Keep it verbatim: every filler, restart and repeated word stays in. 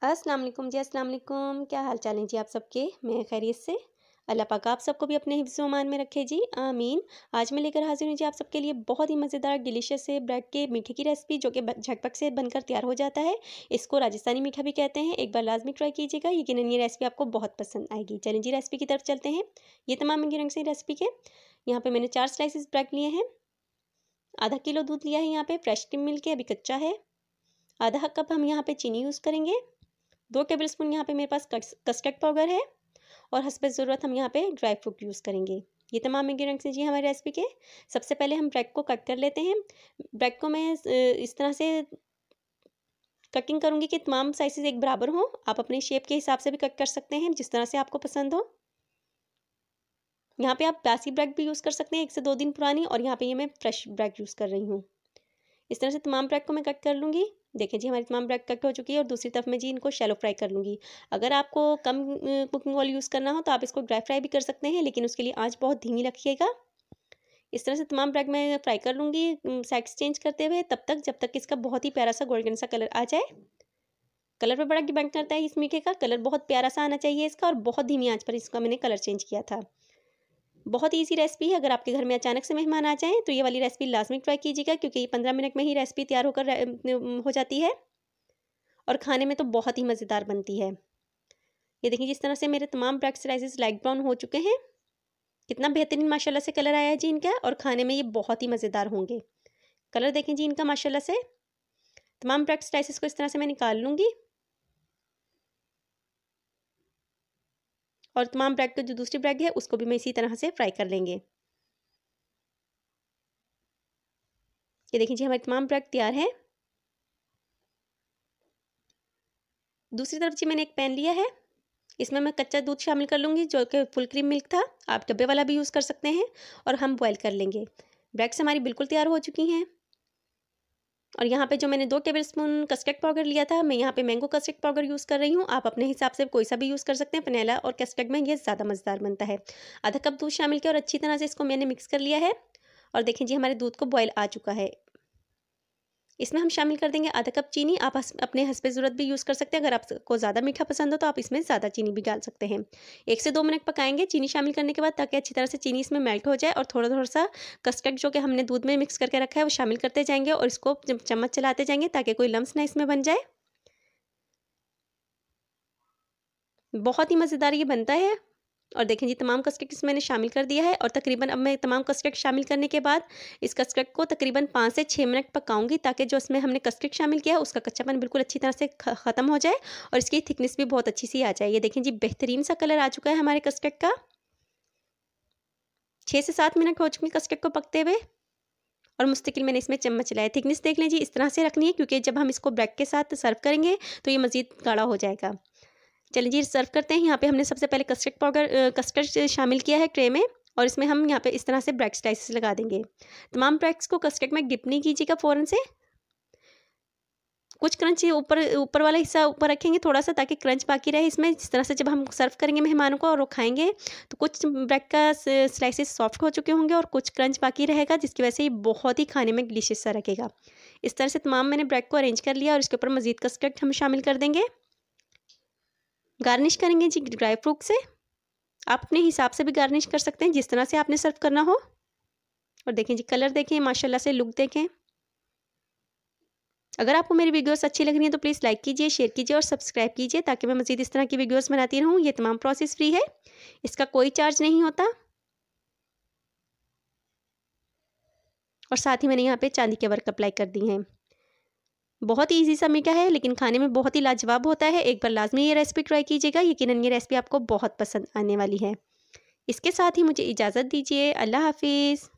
अस्सलाम वालेकुम जी, अस्सलाम वालेकुम। क्या हाल चाल है जी आप सबके? मैं खैरियत से। अल्लाह पाक आप सबको भी अपने हिफ्ज़ व अमान में रखे जी, आमीन। आज मैं लेकर हाज़िर हूँ जी आप सबके लिए बहुत ही मज़ेदार डिलीशियस से ब्रेड के मीठे की रेसिपी, जो कि ब झटपट से बनकर तैयार हो जाता है। इसको राजस्थानी मीठा भी कहते हैं। एक बार लाज़मी ट्राई कीजिएगा, यकीनन ये रेसिपी आपको बहुत पसंद आएगी। चलें जी रेसिपी की तरफ चलते हैं। ये तमाम इंग्रीडिएंट्स हैं रेसिपी के। यहाँ पे मैंने चार स्लाइसेस ब्रेड लिए हैं। आधा किलो दूध लिया है यहाँ पे, फ्रेश क्रीम मिल्क है, अभी कच्चा है। आधा कप हम यहाँ पे चीनी यूज़ करेंगे। दो टेबलस्पून यहाँ पे मेरे पास कस्टर्ड पाउडर है और हस्ब ज़रूरत हम यहाँ पे ड्राई फ्रूट यूज़ करेंगे। ये तमाम इंग्रेडिएंट्स हैं जी हमारी रेसिपी के। सबसे पहले हम ब्रेड को कट कर लेते हैं। ब्रेड को मैं इस तरह से कटिंग करूँगी कि तमाम साइज़ेस एक बराबर हों। आप अपने शेप के हिसाब से भी कट कर सकते हैं, जिस तरह से आपको पसंद हो। यहाँ पे आप बासी ब्रेड भी यूज़ कर सकते हैं, एक से दो दिन पुरानी, और यहाँ पे ये मैं फ्रेश ब्रेड यूज़ कर रही हूँ। इस तरह से तमाम ब्रेड को मैं कट कर लूँगी। देखें जी हमारी तमाम ब्रेड कट हो चुकी है और दूसरी तरफ मैं जी इनको शैलो फ्राई कर लूँगी। अगर आपको कम कुकिंग ऑयल यूज़ करना हो तो आप इसको ड्राई फ्राई भी कर सकते हैं, लेकिन उसके लिए आंच बहुत धीमी रखिएगा। इस तरह से तमाम ब्रेड मैं फ्राई कर लूँगी साइड्स चेंज करते हुए, तब तक जब तक इसका बहुत ही प्यारा सा गोल्डन सा कलर आ जाए। कलर पर बड़ा डिपेंड करता है इस मीठे का। कलर बहुत प्यारा सा आना चाहिए इसका, और बहुत धीमी आँच पर इसका मैंने कलर चेंज किया था। बहुत ईजी रेसिपी है। अगर आपके घर में अचानक से मेहमान आ जाएँ तो ये वाली रेसिपी लाजमी ट्राई कीजिएगा, क्योंकि ये पंद्रह मिनट में ही रेसिपी तैयार होकर हो जाती है और खाने में तो बहुत ही मज़ेदार बनती है। ये देखिए जिस तरह से मेरे तमाम ब्रेड स्लाइसेस लाइट ब्राउन हो चुके हैं। कितना बेहतरीन माशाल्लाह से कलर आया है जी इनका, और खाने में ये बहुत ही मज़ेदार होंगे। कलर देखें जी इनका माशाल्लाह से। तमाम ब्रेड स्लाइसेस को इस तरह से मैं निकाल लूँगी, और तमाम ब्रेड का जो दूसरी ब्रेड है उसको भी मैं इसी तरह से फ्राई कर लेंगे। ये देखिए जी हमारी तमाम ब्रेड तैयार है। दूसरी तरफ जी मैंने एक पैन लिया है। इसमें मैं कच्चा दूध शामिल कर लूँगी, जो कि फुल क्रीम मिल्क था। आप डब्बे वाला भी यूज़ कर सकते हैं, और हम बॉयल कर लेंगे। ब्रेड्स हमारी बिल्कुल तैयार हो चुकी हैं। और यहाँ पे जो मैंने दो टेबलस्पून कस्टर्ड पाउडर लिया था, मैं यहाँ पे मैंगो कस्टर्ड पाउडर यूज़ कर रही हूँ। आप अपने हिसाब से कोई सा भी यूज़ कर सकते हैं। वनीला और कस्टर्ड में ये ज़्यादा मज़ेदार बनता है। आधा कप दूध शामिल किया और अच्छी तरह से इसको मैंने मिक्स कर लिया है। और देखें जी हमारे दूध को बॉयल आ चुका है। इसमें हम शामिल कर देंगे आधा कप चीनी। आप अपने हस्ब ज़रूरत भी यूज़ कर सकते हैं। अगर आपको ज़्यादा मीठा पसंद हो तो आप इसमें ज़्यादा चीनी भी डाल सकते हैं। एक से दो मिनट पकाएंगे चीनी शामिल करने के बाद, ताकि अच्छी तरह से चीनी इसमें मेल्ट हो जाए, और थोड़ा थोड़ा सा कस्टर्ड जो कि हमने दूध में मिक्स करके रखा है वो शामिल करते जाएंगे, और इसको चम्मच चलाते जाएंगे ताकि कोई लम्स ना इसमें बन जाए। बहुत ही मज़ेदार ये बनता है। और देखें जी तमाम कस्टर्ड मैंने शामिल कर दिया है, और तकरीबन अब मैं तमाम कस्टर्ड शामिल करने के बाद इस कस्टर्ड को तकरीबन पाँच से छः मिनट पकाऊंगी, ताकि जो इसमें हमने कस्टर्ड शामिल किया है उसका कच्चापन बिल्कुल अच्छी तरह से ख़त्म हो जाए, और इसकी थिकनेस भी बहुत अच्छी सी आ जाए। ये देखें जी बेहतरीन सा कलर आ चुका है हमारे कस्टर्ड का। छः से सात मिनट हो चुके कस्टर्ड को पकते हुए, और मुस्तकिल मैंने इसमें चम्मच चलाया। थिकनेस देख लें जी इस तरह से रखनी है, क्योंकि जब हम इसको ब्रेड के साथ सर्व करेंगे तो ये मज़ीद गाढ़ा हो जाएगा। चलिए जी सर्व करते हैं। यहाँ पे हमने सबसे पहले कस्टर्ड पाउडर कस्टर्ड शामिल किया है ट्रे में, और इसमें हम यहाँ पे इस तरह से ब्रेड स्लाइसेस लगा देंगे। तमाम ब्रेड्स को कस्टर्ड में डिप नहीं कीजिएगा फ़ौरन से। कुछ क्रंच ऊपर ऊपर वाला हिस्सा ऊपर रखेंगे थोड़ा सा, ताकि क्रंच बाकी रहे इसमें। जिस तरह से जब हम सर्व करेंगे मेहमानों को और वो खाएंगे, तो कुछ ब्रेड का स्लाइसेस सॉफ्ट हो चुके होंगे और कुछ क्रंच बाकी रहेगा, जिसकी वजह से ये बहुत ही खाने में डिलीशियस सा रखेगा। इस तरह से तमाम मैंने ब्रेड को अरेंज कर लिया, और इसके ऊपर मज़ीद कस्टर्ड हम शामिल कर देंगे। गार्निश करेंगे जी ड्राई फ्रूट से। आप अपने हिसाब से भी गार्निश कर सकते हैं, जिस तरह से आपने सर्व करना हो। और देखें जी कलर देखें, माशाल्लाह से लुक देखें। अगर आपको मेरी वीडियोस अच्छी लग रही हैं तो प्लीज़ लाइक कीजिए, शेयर कीजिए और सब्सक्राइब कीजिए, ताकि मैं मज़ीद इस तरह की वीडियोस बनाती रहूँ। ये तमाम प्रोसेस फ्री है, इसका कोई चार्ज नहीं होता। और साथ ही मैंने यहाँ पे चांदी के वर्क अप्लाई कर दी हैं। बहुत ही ईजी सा मीठा है, लेकिन खाने में बहुत ही लाजवाब होता है। एक बार लाजमी ये रेसिपी ट्राई कीजिएगा, यकीनन ये रेसिपी आपको बहुत पसंद आने वाली है। इसके साथ ही मुझे इजाज़त दीजिए। अल्लाह हाफिज़।